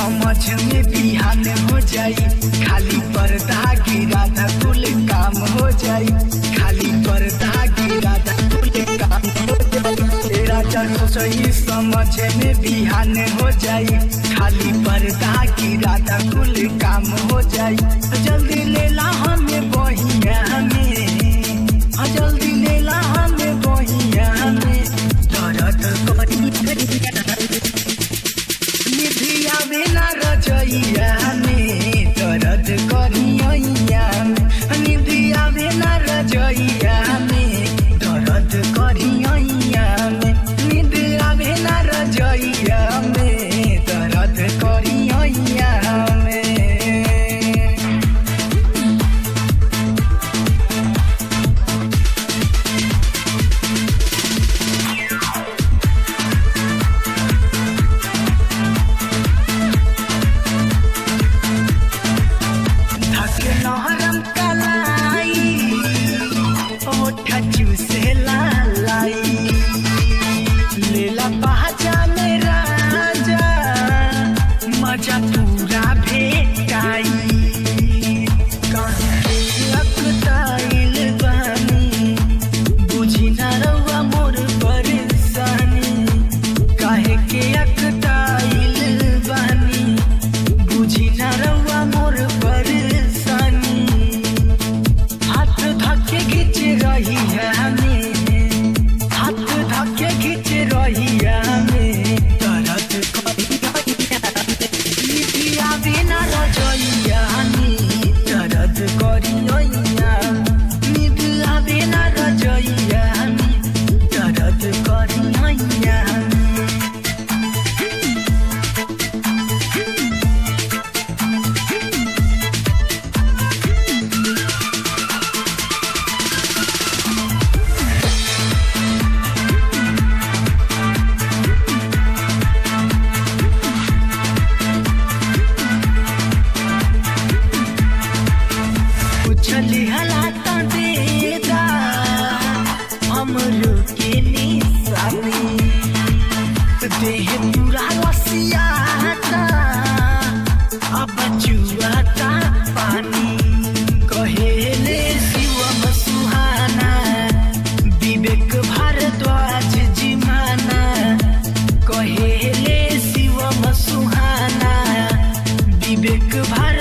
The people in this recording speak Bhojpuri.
समझ में बिहान हो जाई, खाली पर्दा गिरा था कुल काम हो जाई, खाली पर्दा गिरा था कुल काम हो जाई। तेरा चलो सही समझ में बिहान हो जाई, खाली पर्दा गिरा था कुल काम हो जाई। जल्दी ले ला हमें बहिया में, जल्दी ले ला हमें बहिया में, दर्द करी निधिया बिना रजइया में, दर्द करिया में, निधिया बिना रजइया में, दर्द करिया में, निधिया बिना रजइया में, दर्द करिया में। मजा पूरा भेटाई अकताइल बानी, बुझी ना रउआ मोर परेशानी, काहे के अकताइल बानी, बुझी ना रउआ मोर परेशानी। हाथ धके खींच रही है हमें, हाथ धके खींच रही है हमें, दर्द बिना रजइया में, दर्द करिया, निधिया बिना रजइया में, दर्द करिया। चली हलाता देगा हमरो के निशानी, देह पूरा लसियाता अब जुआता पानी। कहेले शिवम सुहाना, विवेक भारद्वाज जिमाना, कहेले शिवम सुहाना, विवेक भारद्वाज